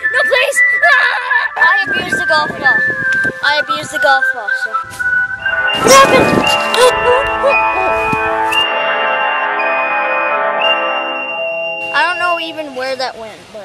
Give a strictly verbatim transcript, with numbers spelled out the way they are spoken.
No, please! Ah! I abused the golf ball. I abused the golf ball, so. What happened? I don't know even where that went, but